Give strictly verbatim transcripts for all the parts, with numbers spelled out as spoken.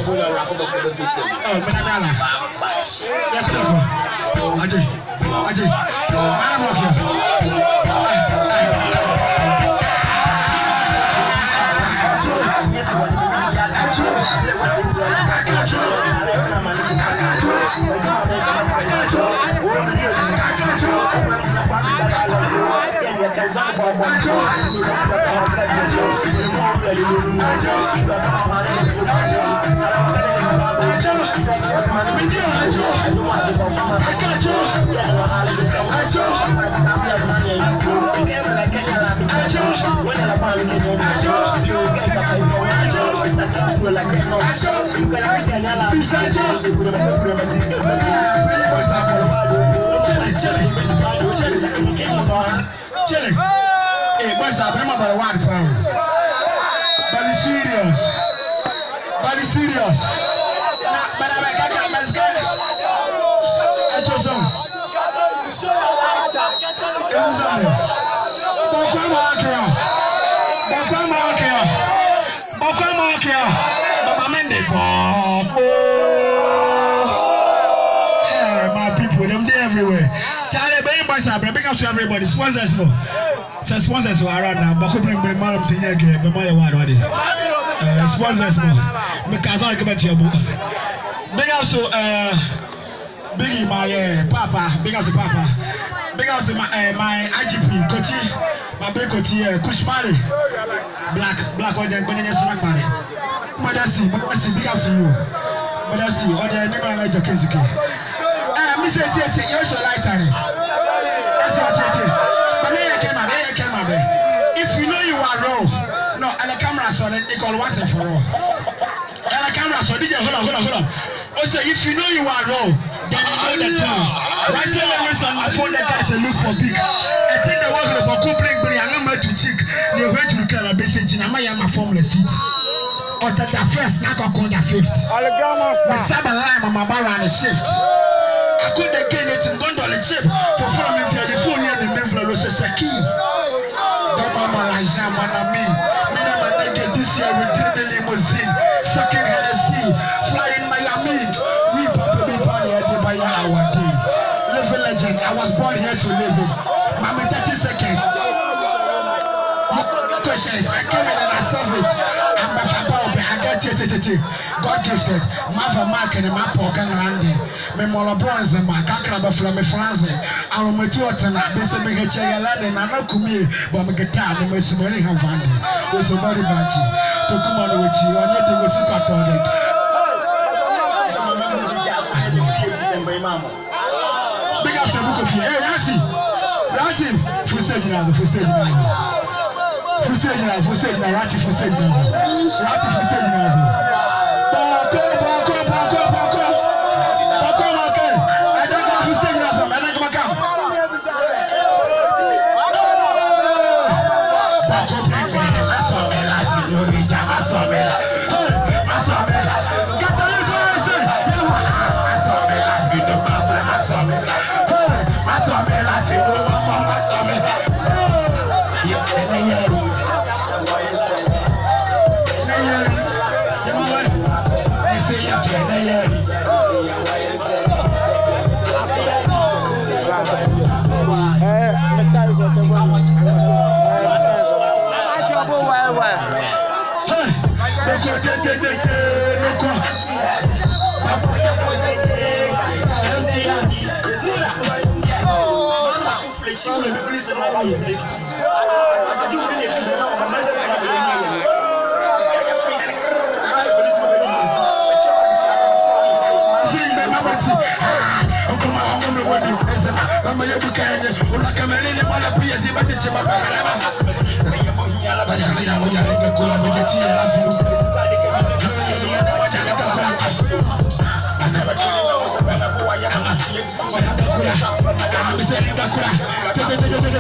Ajay, Ajay, I'm Chilling. Hey, boys, I remember the one pound. But it's serious. But it's serious. But I'm a cat, I'm a scared. I just don't. It was on him. Bokama Akia. Bokama Akia. Bokama Akia. Baba Mende. Hey, my people, them there everywhere. Charlie, baby, boys, I bring up to everybody. Sponsors, no. So sponsors who are around now, but couldn't bring my mom to here again, but my one already. Sponsors, no. Because I come at your book. Big also, uh, Biggie, my uh, Papa, big also Papa. Big also my uh, my I G P, Koti, my big Koti, uh, Kushmari, Black, Black, or the Benjamin Sunakmari. Mother see, Mother see, big also you. Mother see, or the neighbor like your Kiziki. Uh, Miss Tete, you're so light, honey. That's what Tete. If you know you are wrong, no, and the camera saw it, they call once and for all. And the camera saw it, hold on, hold on, hold on. Also, if you know you are wrong, then you know the truth. Right here, when you on the phone, the guys they look for big. I think the work of the couple bring I'm not to check. They went to look at a message in a Mayama formula seat. Or that the first, not on the fifth. All the grandmas, the seven line on my bar on the shift. I could again it in gondola chip for forming the phone near the member of Saki. Mama Jamana me, Mina Maneke this year we did the limousine, fucking Hennessy, flying Miami, we papa be born here to buy our day. Living legend, I was born here to live it. Mama thirty seconds. Questions, I came in and I solved it. I'm back about I got it. God gifted. Mother Mark and my pocket landing. Me mola bronze ma kakra from me France. I'm a tutor na be se me cheya landing na na kumi but me guitar me se me have vandi. We so body banchi. To come on with you and you was cut on it. Big up the book of you. Hey Rati. Rati. Full stage now, full stage now. Full stage now, full stage now, Rati full stage now. Rati full stage now. Bako, bako, bako, bako. Bako, bako. I don't know full stage now, I don't know bako. Bako, bako. I saw me Rati, you need to, I saw me Rati. I saw me Rati. Get the information. I saw me Rati, no matter, I saw me Rati. I saw me Rati, no matter, I saw me Rati.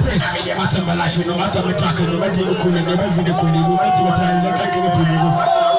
I'm